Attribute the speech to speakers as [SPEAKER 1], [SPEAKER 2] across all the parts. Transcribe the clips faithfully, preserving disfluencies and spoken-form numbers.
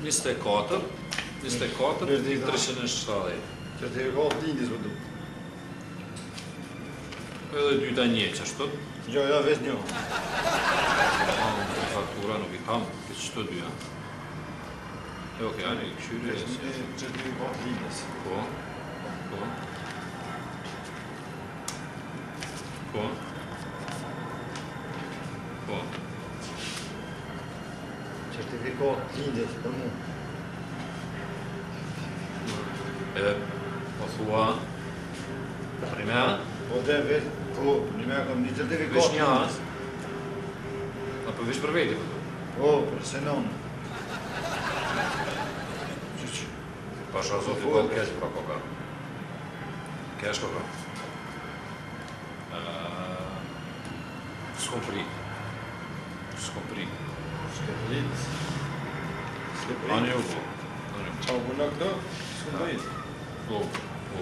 [SPEAKER 1] njëzet e katër, njëzet e katër, treqind e shtatëdhjetë.
[SPEAKER 2] Certifikat lindjes më du.
[SPEAKER 1] Edhe dyta një, që ashtu?
[SPEAKER 2] Jo, jo, veç një.
[SPEAKER 1] Faktura nuk i kam, për qëto dyja. E oke, ani, këshyri e si.
[SPEAKER 2] Certifikat lindjes.
[SPEAKER 1] Po, po. Po. Po.
[SPEAKER 2] Certifikat lindjes për mu.
[SPEAKER 1] E, po thua, prime,
[SPEAKER 2] Po dhe veç, po, një me kam një certifikat
[SPEAKER 1] veç një
[SPEAKER 2] lindjes.
[SPEAKER 1] apo veç për veti, po.
[SPEAKER 2] Po, për senon.
[SPEAKER 1] Pasha zoti, po kesh pra koka. Kesh koka. S'kom pri. S'kom pri.
[SPEAKER 2] S'ke prit. S'ke prit.
[SPEAKER 1] Ani u po.
[SPEAKER 2] Qa u bëna këto? S'ke prit.
[SPEAKER 1] Po, po.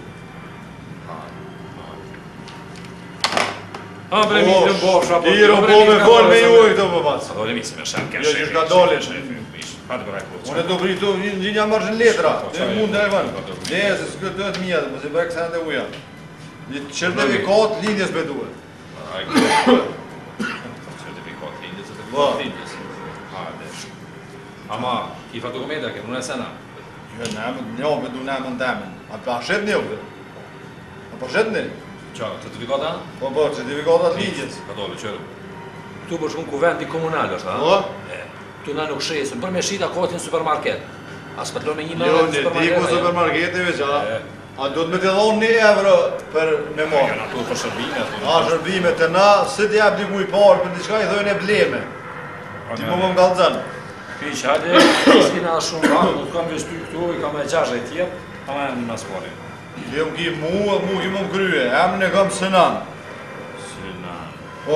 [SPEAKER 1] Ha, bre, mi të mbofsha, po...
[SPEAKER 2] Tiro, po me fol me ju e këto për pas.
[SPEAKER 1] A dole mi se me shem, kesh
[SPEAKER 2] Jo, që shka dole.
[SPEAKER 1] Hajde bëraj po.
[SPEAKER 2] Unë e do pritu, një një marrë letra. Në mund e vën. Ne, se s'kë të të mija, më se bërë kësa në uja. Një certifikat lindjes me duhet.
[SPEAKER 1] Ai, certifikat lindjes, certifikat lindjes. Hajde. Ama, i fa dokumenta ke, nuk e sena.
[SPEAKER 2] Jo, ne, një me du ne më ndemen. A pa shet një vë? A pa shet një?
[SPEAKER 1] Qa, certifikata?
[SPEAKER 2] Po, po, certifikatat lindjes.
[SPEAKER 1] Ka dole, qërë. Tu për shkun kuvendi komunal është, ha?
[SPEAKER 2] Po?
[SPEAKER 1] Tu në nuk shesën, për me shita kotin supermarket. As për të me një
[SPEAKER 2] Jo,
[SPEAKER 1] mërë
[SPEAKER 2] në diku supermarketeve që a do të me të dhonë një euro për me marë.
[SPEAKER 1] Ja, tu për shërbime, tu.
[SPEAKER 2] A, shërbime të na, së t'jap diku i parë për diçka i dhojnë e bleme. Ti po më më galëzën.
[SPEAKER 1] Piq, hajde, s'kina shumë ra, nuk kam vestu këtu, i kam e gjashe e tjerë, ama e në maspari.
[SPEAKER 2] Jo më ki mu, mu ki më më krye, emën e kam Sënan.
[SPEAKER 1] Sënan.
[SPEAKER 2] Po,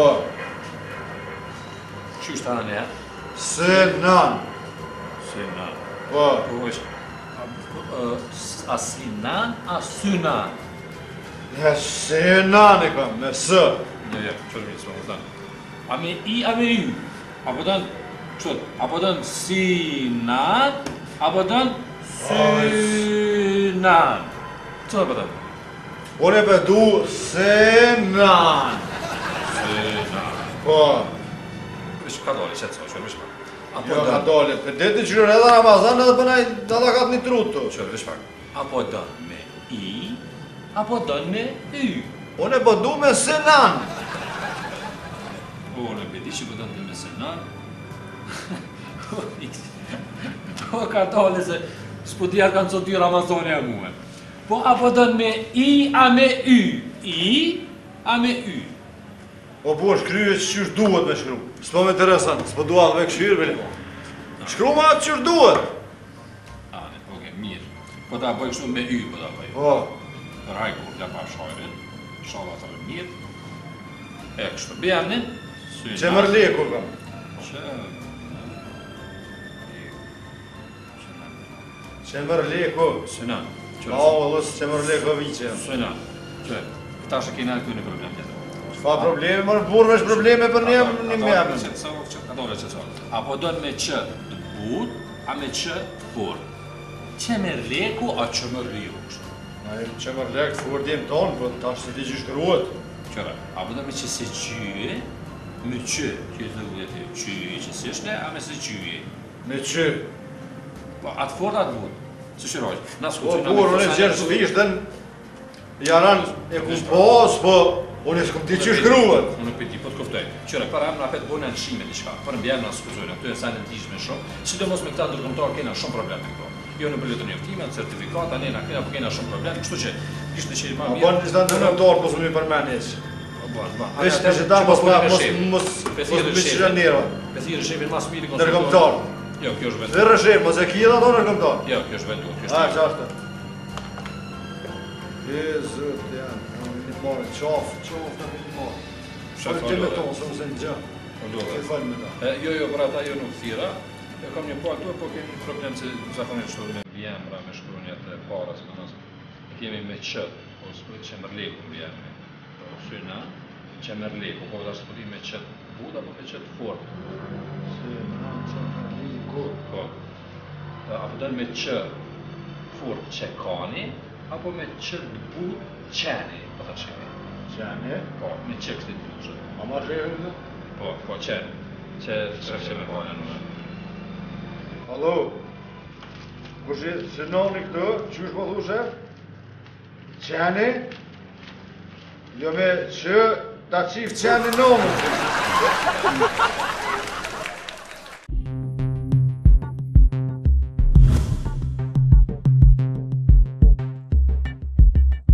[SPEAKER 1] Qysh të anë e?
[SPEAKER 2] Sënan.
[SPEAKER 1] Sënan.
[SPEAKER 2] Po,
[SPEAKER 1] Po është, a Sinan, a Synan?
[SPEAKER 2] ja Sënan e kam, me së.
[SPEAKER 1] Jo, jo, qërë mi, s'ma më thënë. A me i, a me ju? Apo dënë, qëtë, apo dënë Sinan, apo dënë Synan. Qëtë apo dënë?
[SPEAKER 2] Unë e përdu Sënan.
[SPEAKER 1] Synan.
[SPEAKER 2] Po,
[SPEAKER 1] Vish, ka dole, qëtë sa, qërë, vish pak. Apo
[SPEAKER 2] jo ka
[SPEAKER 1] dënë,
[SPEAKER 2] dole, për deti qërë edhe Ramazan edhe përnaj të da katë një trutë.
[SPEAKER 1] qërë, vish pak. Apo dënë me i, apo dënë me y.
[SPEAKER 2] Unë e përdu me Sënan.
[SPEAKER 1] Po, në bedi që përdojnë të me Synan. Po, ka dole se s'po t'ja kanë co dy Ramazani e muhe. Po, apo dënë me i, a me y. I, a me y.
[SPEAKER 2] Po po është kryje që qysh duhet me shkru. S'po me interesant, s'po duhet me këshyrë, bile. Shkru ma atë qysh duhet.
[SPEAKER 1] Ane, oke, mirë. Po ta bëj kështu me y, po ta bëj.
[SPEAKER 2] Po,
[SPEAKER 1] Rajku, la pa shajrin. Shala të rë mirë. E kështu bjernin.
[SPEAKER 2] që mërleku kam.
[SPEAKER 1] Që...
[SPEAKER 2] Që mërleku.
[SPEAKER 1] Synan.
[SPEAKER 2] Ma o lësë që mërleku vice.
[SPEAKER 1] Synan. Që, këta shë kena këtu një problem tjetër.
[SPEAKER 2] Fa probleme, mërë burë vesh probleme për një një mjëmë.
[SPEAKER 1] Apo dojnë me që të but, a me që të furt. Që me rleku, a që me rleku.
[SPEAKER 2] Që mërlek të furt jem tonë, po ta është të ti që shkruat.
[SPEAKER 1] Qëra, apo dojnë me që se qyje, me që, që të dhe të qyje që se shne, a me se qyje.
[SPEAKER 2] Me që.
[SPEAKER 1] Po, atë fort, atë but. Së shiroj, na s'ku
[SPEAKER 2] Po
[SPEAKER 1] që
[SPEAKER 2] burë, unë e gjerë s'fish, dhe jaran e ku pos, po unë e s'kum ti që shkruat.
[SPEAKER 1] Unë nuk pëti, po të koftoj. Qëra, para më rapet bërë në nëshime një shka, për në bjerë në skuzojnë, këtu e sajnë në tishme shumë, sidomos me këta ndërkomtar kena shumë problem me këto. Jo në përletër njoftime, në certifikata, nena kena, po kena shumë problem, kështu që kishtë në qiri ma
[SPEAKER 2] A
[SPEAKER 1] mirë.
[SPEAKER 2] banë njështë ndërkomtar, mos më një përmen eq. Vesh të që ta mos mos më qira njerë.
[SPEAKER 1] Pethirë shefin mas miri
[SPEAKER 2] Ndërkomtar.
[SPEAKER 1] Jo, kjo është vendur.
[SPEAKER 2] Dhe rëshef, mos e kjeda ato ndërkomtar.
[SPEAKER 1] Jo, kjo është vendur.
[SPEAKER 2] A, që ashtë? E, zëtë, janë, një marë, qafë, qafë, në një marë. Shafë të me tonë, se më se një gjë. Ke falë me ta.
[SPEAKER 1] Jo, jo, për ata jo nuk thira. Jo kam një palë tuaj, po kemi një problem që zakonisht shtu me vjemra, me shkrunjat e para, së nësë. Kemi me që, ose qemerleku në vjemre. Syna, qemerleku, po da së përdi me qëtë buda, po me qëtë fort.
[SPEAKER 2] Syna, qemerleku.
[SPEAKER 1] Po. apo do me që furt qekani, apo me që but qeni, po të shkemi.
[SPEAKER 2] Qeni?
[SPEAKER 1] Po, me që kështë i buqë.
[SPEAKER 2] A ma rrëhë?
[SPEAKER 1] Po, po qeni. Që që me bojnë në.
[SPEAKER 2] Hallo? Kush e se noni këtë, qysh po thu shef? Qeni? Jo me që ta qif qeni nonën.